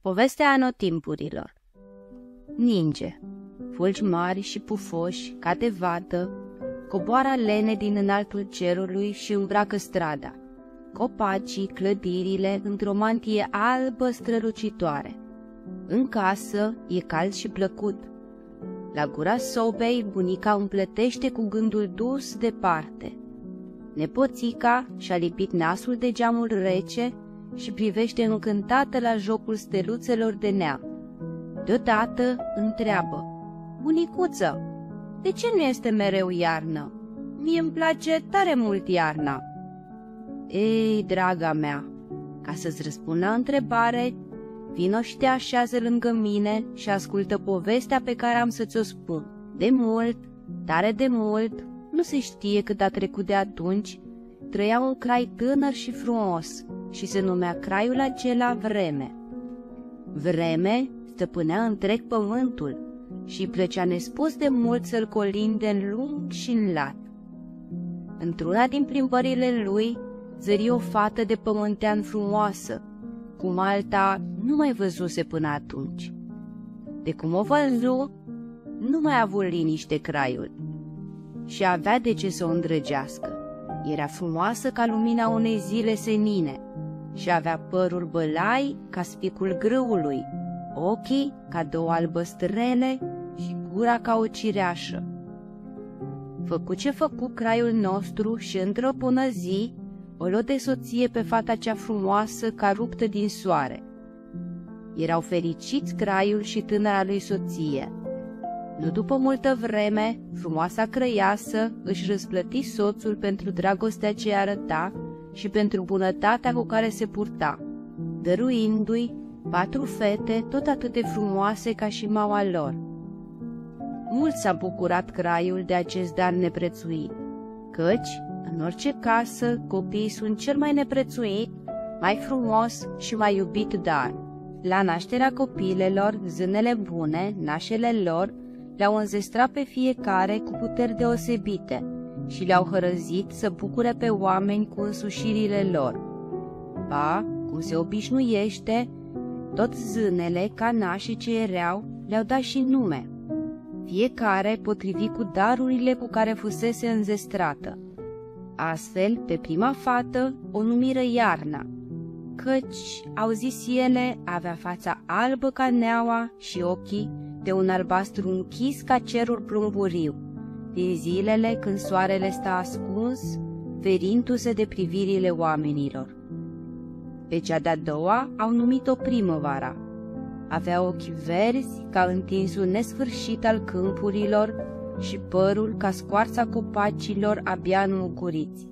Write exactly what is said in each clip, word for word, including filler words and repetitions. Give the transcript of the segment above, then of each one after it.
Povestea anotimpurilor. Ninge, fulgi mari și pufoși, ca de vată, coboară lene din înaltul cerului și îmbracă strada, copacii, clădirile, într-o mantie albă strălucitoare. În casă e cald și plăcut. La gura sobei, bunica împletește cu gândul dus departe. Nepoțica și-a lipit nasul de geamul rece și privește încântată la jocul steluțelor de neam. Deodată întreabă: "Bunicuță, de ce nu este mereu iarnă? Mie îmi place tare mult iarna." "Ei, draga mea, ca să-ți răspund la întrebare, vino și te așează lângă mine și ascultă povestea pe care am să ți-o spun. De mult, tare de mult, nu se știe cât a trecut de atunci, trăia un crai tânăr și frumos și se numea craiul acela Vreme. Vreme stăpânea întreg pământul și îi plăcea nespus de mult să-l colinde în lung și în lat. Într-una din plimbările lui zări o fată de pământean frumoasă, cum alta nu mai văzuse până atunci. De cum o văzu, nu mai a avut liniște craiul și avea de ce să o îndrăgească. Era frumoasă ca lumina unei zile senine și avea părul bălai ca spicul grâului, ochii ca două albăstrele și gura ca o cireașă. Făcu ce făcu craiul nostru și într-o bună zi o luă de soție pe fata cea frumoasă ca ruptă din soare. Erau fericiți craiul și tânăra lui soție. Nu după multă vreme, frumoasa crăiasă își răsplăti soțul pentru dragostea ce arăta și pentru bunătatea cu care se purta, dăruindu-i patru fete tot atât de frumoase ca și mama lor. Mult s-a bucurat craiul de acest dar neprețuit, căci, în orice casă, copiii sunt cel mai neprețuit, mai frumos și mai iubit dar. La nașterea copiilor, zânele bune, nașele lor, le-au înzestrat pe fiecare cu puteri deosebite și le-au hărăzit să bucure pe oameni cu însușirile lor. Ba, cum se obișnuiește, toți zânele, ca nașii ce erau, le-au dat și nume, fiecare potrivit cu darurile cu care fusese înzestrată. Astfel, pe prima fată o numiră Iarna, căci, au zis ele, avea fața albă ca neaua și ochii de un albastru închis ca cerul plumburiu, din zilele când soarele sta ascuns, ferindu-se de privirile oamenilor. Pe cea de-a doua au numit-o Primăvara. Avea ochi verzi ca întinsul nesfârșit al câmpurilor și părul ca scoarța copacilor abia înmucuriți.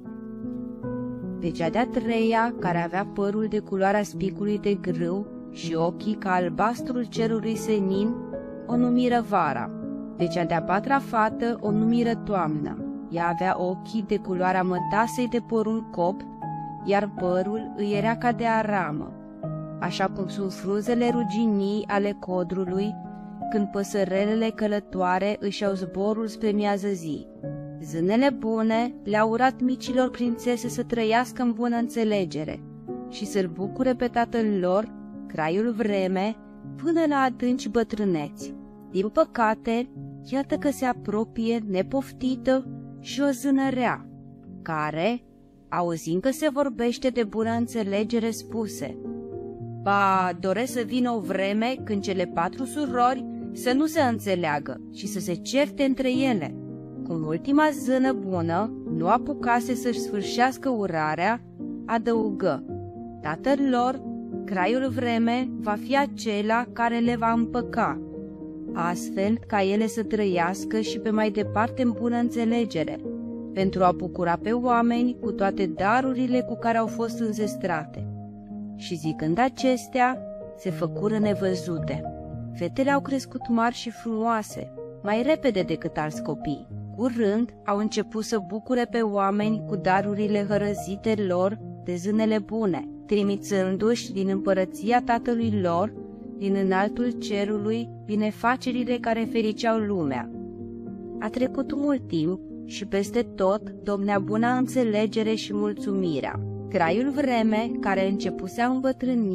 Pe cea de-a treia, care avea părul de culoarea spicului de grâu și ochii ca albastrul cerului senin, o numiră Vara. Pe cea de-a patra fată o numiră Toamna. Ea avea ochii de culoarea mătasei de poruncop, iar părul îi era ca de aramă, așa cum sunt frunzele ruginii ale codrului când păsărelele călătoare își au zborul spre miază zi. Zânele bune le-au urat micilor prințese să trăiască în bună înțelegere și să-l bucure pe tatăl lor, craiul Vreme, până la adânci bătrâneți. Din păcate, iată că se apropie nepoftită și o zână rea, care, auzind că se vorbește de bună înțelegere, spuse: "Ba, doresc să vină o vreme când cele patru surori să nu se înțeleagă și să se certe între ele." Cum ultima zână bună nu apucase să-și sfârșească urarea, adăugă: "Tatăl lor, craiul Vreme, va fi acela care le va împăca, astfel ca ele să trăiască și pe mai departe în bună înțelegere, pentru a bucura pe oameni cu toate darurile cu care au fost înzestrate." Și zicând acestea, se făcură nevăzute. Fetele au crescut mari și frumoase, mai repede decât alți copii. Curând au început să bucure pe oameni cu darurile hărăzite lor de zânele bune, trimițându-și din împărăția tatălui lor, din înaltul cerului, binefacerile care fericeau lumea. A trecut mult timp și peste tot domnea buna înțelegere și mulțumirea. Craiul Vreme, care începuse a îmbătrâni,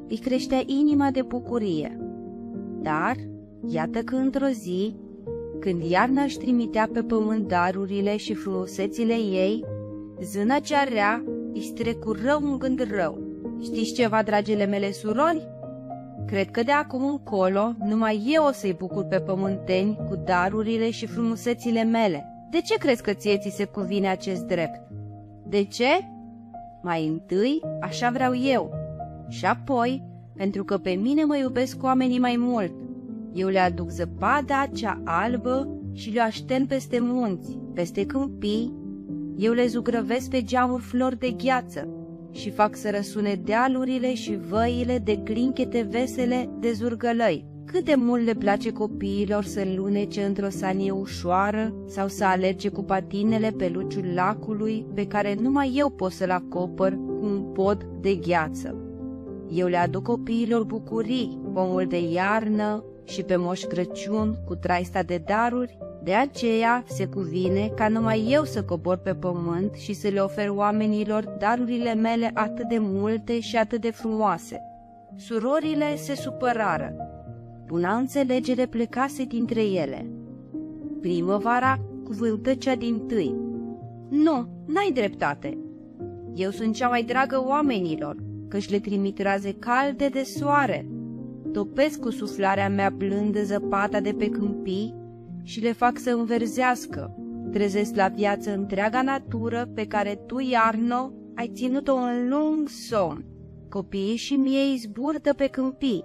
îi creștea inima de bucurie. Dar, iată că într-o zi, când iarna își trimitea pe pământ darurile și frumusețile ei, zâna cea rea îi strecură un gând rău. Știți ceva, dragile mele surori? Cred că de acum încolo numai eu o să-i bucur pe pământeni cu darurile și frumusețile mele. De ce crezi că ție ți se cuvine acest drept? De ce? Mai întâi, așa vreau eu. Și apoi, pentru că pe mine mă iubesc oamenii mai mult. Eu le aduc zăpada cea albă și le aștern peste munți, peste câmpii. Eu le zugrăvesc pe geamuri flori de gheață și fac să răsune dealurile și văile de clinchete vesele de zurgălăi. Cât de mult le place copiilor să lunece într-o sanie ușoară sau să alerge cu patinele pe luciul lacului pe care numai eu pot să-l acopăr cu un pod de gheață. Eu le aduc copiilor bucurii, pomul de iarnă și pe Moș Crăciun cu traista de daruri. De aceea se cuvine ca numai eu să cobor pe pământ și să le ofer oamenilor darurile mele atât de multe și atât de frumoase. Surorile se supărară. Buna înțelegere plecase dintre ele. Primăvara cuvântă cea dintâi: Nu, n-ai dreptate. Eu sunt cea mai dragă oamenilor, căci le trimit raze calde de soare. Topesc cu suflarea mea blândă zăpada de pe câmpii și le fac să înverzească. Trezesc la viață întreaga natură pe care tu, iarno, ai ținut-o în lung somn. Copiii și miei zburdă pe câmpii.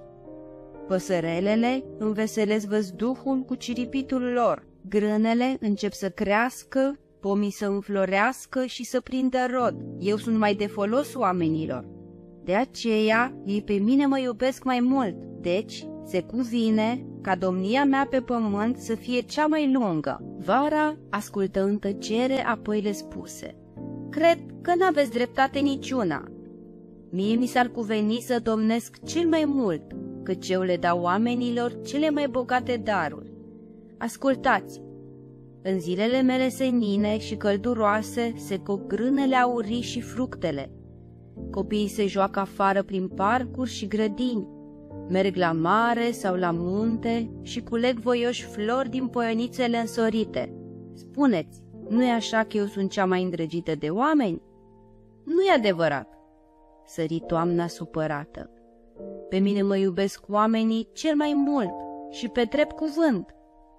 Păsărelele înveselesc văzduhul cu ciripitul lor. Grânele încep să crească, pomii să înflorească și să prindă rod. Eu sunt mai de folos oamenilor. De aceea, ei pe mine mă iubesc mai mult. Deci, se cuvine ca domnia mea pe pământ să fie cea mai lungă. Vara ascultă în tăcere, apoi le spuse: Cred că n-aveți dreptate niciuna. Mie mi s-ar cuveni să domnesc cel mai mult, căci eu le dau oamenilor cele mai bogate daruri. Ascultați! În zilele mele senine și călduroase se cop grânele aurii și fructele. Copiii se joacă afară prin parcuri și grădini, merg la mare sau la munte și culeg voioși flori din poienițele însorite. Spuneți, nu-i așa că eu sunt cea mai îndrăgită de oameni? Nu-i adevărat, sări toamna supărată. Pe mine mă iubesc oamenii cel mai mult și pe drept cuvânt.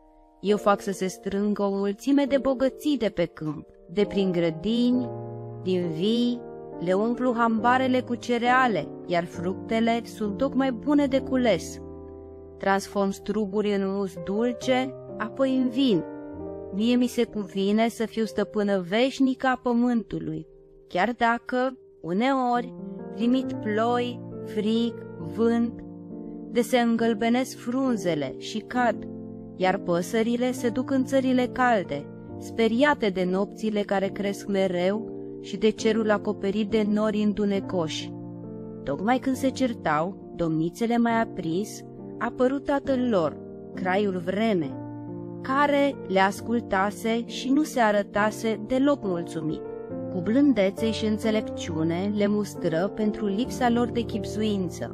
Eu fac să se strângă o mulțime de bogății de pe câmp, de prin grădini, din vii, le umplu hambarele cu cereale, iar fructele sunt tocmai bune de cules. Transform struguri în mus dulce, apoi în vin. Mie mi se cuvine să fiu stăpână veșnică a pământului, chiar dacă, uneori, trimit ploi, frig, vânt, de se îngălbenesc frunzele și cad, iar păsările se duc în țările calde, speriate de nopțile care cresc mereu și de cerul acoperit de nori întunecoși. Tocmai când se certau, domnițele mai aprins, a apărut tatăl lor, Craiul Vreme, care le ascultase și nu se arătase deloc mulțumit. Cu blândețe și înțelepciune le mustră pentru lipsa lor de chibzuință.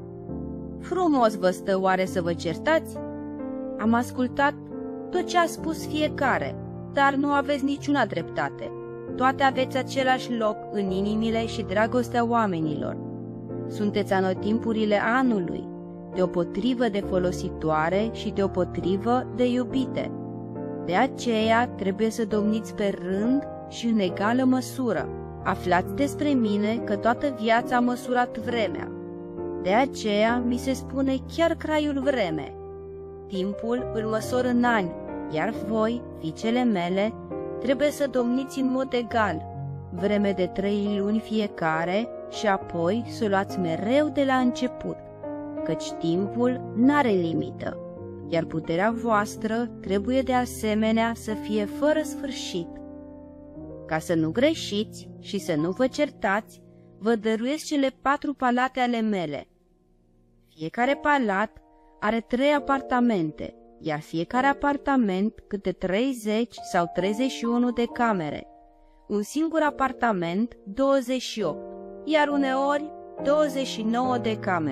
Frumos vă stă oare să vă certați? Am ascultat tot ce a spus fiecare, dar nu aveți niciuna dreptate. Toate aveți același loc în inimile și dragostea oamenilor. Sunteți anotimpurile anului, deopotrivă de folositoare și deopotrivă de iubite. De aceea trebuie să domniți pe rând și în egală măsură. Aflați despre mine că toată viața a măsurat vremea. De aceea mi se spune chiar Craiul Vreme. Timpul îl măsor în ani, iar voi, fiicele mele, trebuie să domniți în mod egal, vreme de trei luni fiecare și apoi să o luați mereu de la început, căci timpul n-are limită, iar puterea voastră trebuie de asemenea să fie fără sfârșit. Ca să nu greșiți și să nu vă certați, vă dăruiesc cele patru palate ale mele. Fiecare palat are trei apartamente, iar fiecare apartament câte treizeci sau treizeci și unu de camere. Un singur apartament, douăzeci și opt, iar uneori douăzeci și nouă de camere.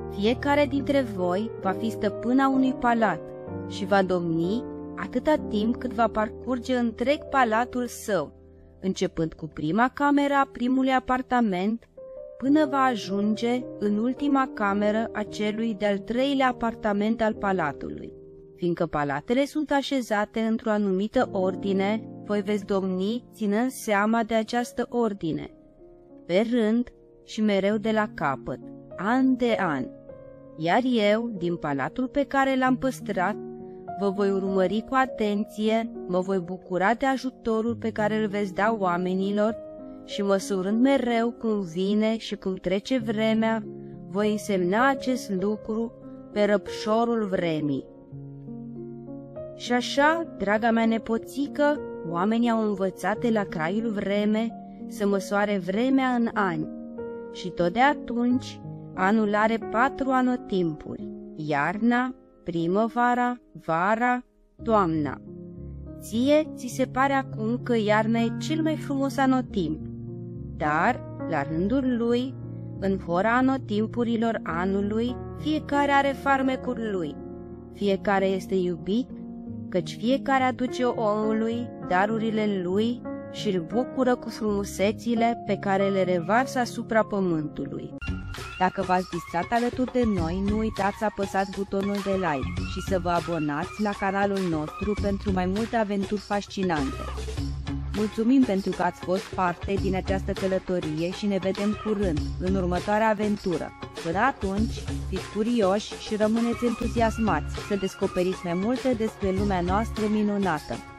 Fiecare dintre voi va fi stăpâna unui palat și va domni atâta timp cât va parcurge întreg palatul său, începând cu prima cameră a primului apartament, până va ajunge în ultima cameră a celui de-al treilea apartament al palatului. Fiindcă palatele sunt așezate într-o anumită ordine, voi veți domni ținând seama de această ordine, pe rând și mereu de la capăt, an de an. Iar eu, din palatul pe care l-am păstrat, vă voi urmări cu atenție, mă voi bucura de ajutorul pe care îl veți da oamenilor și, măsurând mereu cum vine și cum trece vremea, voi însemna acest lucru pe răpșorul vremii. Și așa, draga mea nepoțică, oamenii au învățat de la Craiul Vreme să măsoare vremea în ani și tot de atunci anul are patru anotimpuri: iarna, primăvara, vara, toamna. Ție ți se pare acum că iarna e cel mai frumos anotimp, dar, la rândul lui, în hora anotimpurilor anului, fiecare are farmecul lui, fiecare este iubit, căci fiecare aduce omului darurile lui și îl bucură cu frumusețile pe care le revarsă asupra pământului. Dacă v-ați distrat alături de noi, nu uitați să apăsați butonul de like și să vă abonați la canalul nostru pentru mai multe aventuri fascinante. Mulțumim pentru că ați fost parte din această călătorie și ne vedem curând, în următoarea aventură. Până atunci, fiți curioși și rămâneți entuziasmați să descoperiți mai multe despre lumea noastră minunată.